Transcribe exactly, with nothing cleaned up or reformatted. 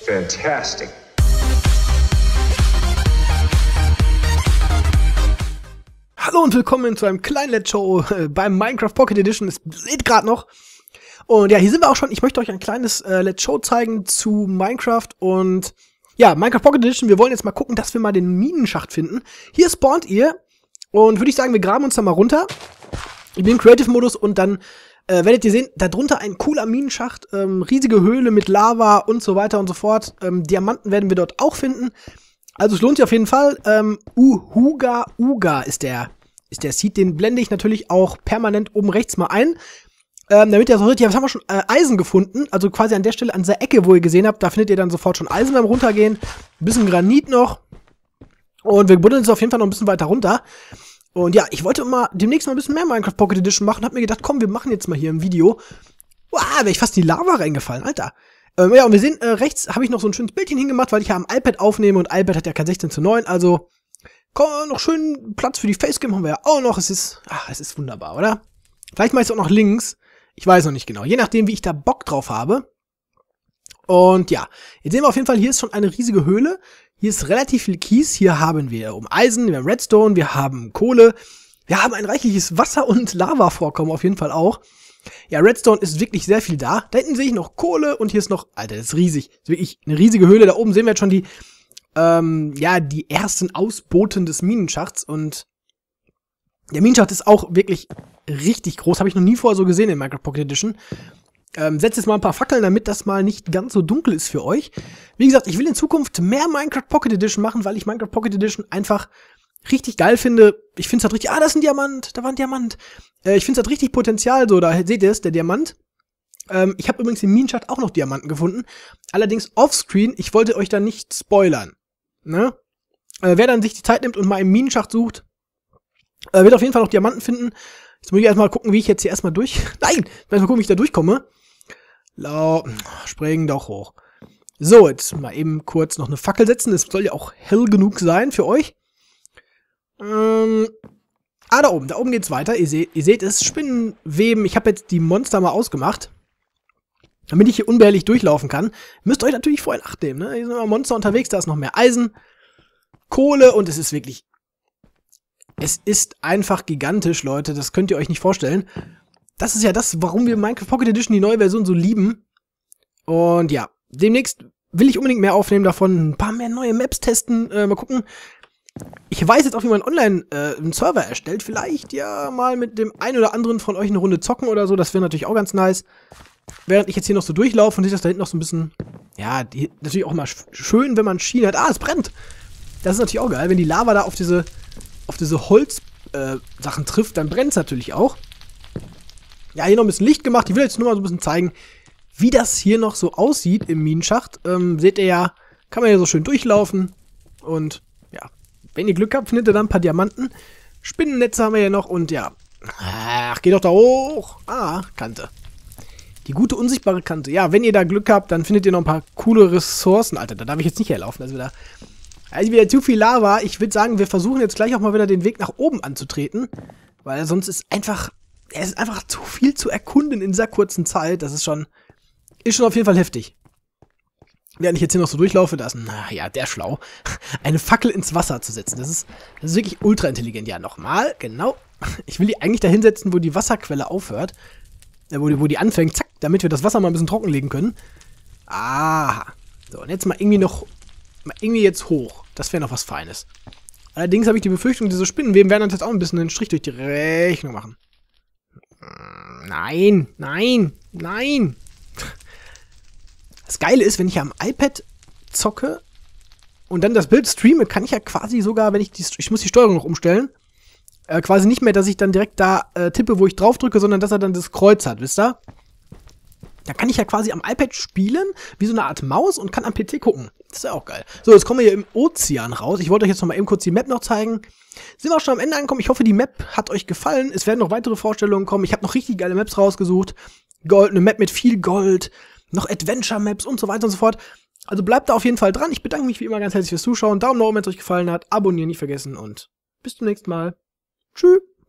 Fantastic. Hallo und willkommen zu einem kleinen Let's Show äh, beim Minecraft Pocket Edition. Es lädt gerade noch. Und ja, hier sind wir auch schon. Ich möchte euch ein kleines äh, Let's Show zeigen zu Minecraft. Und ja, Minecraft Pocket Edition. Wir wollen jetzt mal gucken, dass wir mal den Minenschacht finden. Hier spawnt ihr. Und würde ich sagen, wir graben uns da mal runter. Ich bin im Creative-Modus und dann äh, werdet ihr sehen, darunter ein cooler Minenschacht. Ähm, riesige Höhle mit Lava und so weiter und so fort. Ähm, Diamanten werden wir dort auch finden. Also es lohnt sich auf jeden Fall. Ähm, Uhuga Uga ist der, ist der Seed. Den blende ich natürlich auch permanent oben rechts mal ein. Ähm, damit ihr so hört, ja, was haben wir schon? Äh, Eisen gefunden. Also quasi an der Stelle, an dieser Ecke, wo ihr gesehen habt, da findet ihr dann sofort schon Eisen beim Runtergehen. Ein bisschen Granit noch. Und wir buddeln es auf jeden Fall noch ein bisschen weiter runter. Und ja, ich wollte mal demnächst mal ein bisschen mehr Minecraft Pocket Edition machen. Hab mir gedacht, komm, wir machen jetzt mal hier ein Video. Wow, wäre ich fast in die Lava reingefallen, Alter. Ähm, ja, und wir sehen, äh, rechts habe ich noch so ein schönes Bildchen hingemacht, weil ich ja am iPad aufnehme und iPad hat ja kein sechzehn zu neun, also komm, noch schön Platz für die Facecam haben wir ja auch noch. Es ist, ach, es ist wunderbar, oder? Vielleicht mache ich es auch noch links. Ich weiß noch nicht genau. Je nachdem, wie ich da Bock drauf habe. Und ja, jetzt sehen wir auf jeden Fall, hier ist schon eine riesige Höhle. Hier ist relativ viel Kies. Hier haben wir um Eisen, wir haben Redstone, wir haben Kohle. Wir haben ein reichliches Wasser- und Lava-Vorkommen auf jeden Fall auch. Ja, Redstone ist wirklich sehr viel da. Da hinten sehe ich noch Kohle und hier ist noch, Alter, das ist riesig. Das ist wirklich eine riesige Höhle. Da oben sehen wir jetzt schon die, ähm, ja, die ersten Ausboten des Minenschachts. Und der Minenschacht ist auch wirklich richtig groß. Habe ich noch nie vorher so gesehen in Minecraft Pocket Edition. Ähm, setzt jetzt mal ein paar Fackeln, damit das mal nicht ganz so dunkel ist für euch. Wie gesagt, ich will in Zukunft mehr Minecraft Pocket Edition machen, weil ich Minecraft Pocket Edition einfach richtig geil finde. Ich finde es halt richtig, ah, das ist ein Diamant, da war ein Diamant. Äh, ich finde es halt richtig Potenzial, so, da seht ihr es, der Diamant. Ähm, ich habe übrigens im Minenschacht auch noch Diamanten gefunden. Allerdings offscreen, ich wollte euch da nicht spoilern. Ne? Äh, wer dann sich die Zeit nimmt und mal im Minenschacht sucht, äh, wird auf jeden Fall noch Diamanten finden. Jetzt muss ich erstmal gucken, wie ich jetzt hier erstmal durch... Nein! Erstmal gucken, wie ich da durchkomme. Lau... Springen doch hoch. So, jetzt mal eben kurz noch eine Fackel setzen. Es soll ja auch hell genug sein für euch. Ähm... Ah, da oben. Da oben geht's weiter. Ihr seht, ihr seht es. Spinnenweben. Ich habe jetzt die Monster mal ausgemacht. Damit ich hier unbehelligt durchlaufen kann. Müsst ihr euch natürlich vorher in Acht nehmen, ne? Hier sind immer Monster unterwegs. Da ist noch mehr Eisen. Kohle. Und es ist wirklich... Es ist einfach gigantisch, Leute. Das könnt ihr euch nicht vorstellen. Das ist ja das, warum wir Minecraft Pocket Edition, die neue Version, so lieben. Und ja, demnächst will ich unbedingt mehr aufnehmen davon. Ein paar mehr neue Maps testen. Äh, mal gucken. Ich weiß jetzt auch, wie man online äh, einen Server erstellt. Vielleicht ja mal mit dem einen oder anderen von euch eine Runde zocken oder so. Das wäre natürlich auch ganz nice. Während ich jetzt hier noch so durchlaufe und sich das da hinten noch so ein bisschen... Ja, die, natürlich auch mal sch schön, wenn man Schienen hat. Ah, es brennt. Das ist natürlich auch geil, wenn die Lava da auf diese... auf diese Holz-Sachen äh, trifft, dann brennt es natürlich auch. Ja, hier noch ein bisschen Licht gemacht. Ich will jetzt nur mal so ein bisschen zeigen, wie das hier noch so aussieht im Minenschacht. Ähm, seht ihr ja, kann man hier so schön durchlaufen. Und ja, wenn ihr Glück habt, findet ihr dann ein paar Diamanten. Spinnennetze haben wir ja noch und ja. Ach, geh doch da hoch. Ah, Kante. Die gute unsichtbare Kante. Ja, wenn ihr da Glück habt, dann findet ihr noch ein paar coole Ressourcen. Alter, da darf ich jetzt nicht herlaufen. Also wieder... Also wieder zu viel Lava. Ich würde sagen, wir versuchen jetzt gleich auch mal wieder den Weg nach oben anzutreten. Weil sonst ist einfach, es ist einfach zu viel zu erkunden in dieser kurzen Zeit. Das ist schon, ist schon auf jeden Fall heftig. Während ich jetzt hier noch so durchlaufe, da ist, naja, der schlau, eine Fackel ins Wasser zu setzen. Das ist, das ist wirklich ultra intelligent. Ja, nochmal, genau. Ich will die eigentlich da hinsetzen, wo die Wasserquelle aufhört. Äh, wo, die, wo die anfängt, zack, damit wir das Wasser mal ein bisschen trockenlegen können. Aha. So, und jetzt mal irgendwie noch... Mal irgendwie jetzt hoch. Das wäre noch was Feines. Allerdings habe ich die Befürchtung, diese Spinnenweben werden uns jetzt auch ein bisschen einen Strich durch die Rechnung machen. Nein, nein, nein. Das Geile ist, wenn ich am iPad zocke und dann das Bild streame, kann ich ja quasi sogar, wenn ich die, ich muss die Steuerung noch umstellen, äh, quasi nicht mehr, dass ich dann direkt da äh, tippe, wo ich drauf drücke, sondern dass er dann das Kreuz hat, wisst ihr? Da kann ich ja quasi am iPad spielen, wie so eine Art Maus und kann am P C gucken. Das ist ja auch geil. So, jetzt kommen wir hier im Ozean raus. Ich wollte euch jetzt noch mal eben kurz die Map noch zeigen. Sind wir auch schon am Ende angekommen. Ich hoffe, die Map hat euch gefallen. Es werden noch weitere Vorstellungen kommen. Ich habe noch richtig geile Maps rausgesucht. Gold, eine Map mit viel Gold, noch Adventure-Maps und so weiter und so fort. Also bleibt da auf jeden Fall dran. Ich bedanke mich wie immer ganz herzlich fürs Zuschauen. Daumen nach oben, wenn es euch gefallen hat. Abonnieren nicht vergessen und bis zum nächsten Mal. Tschüss.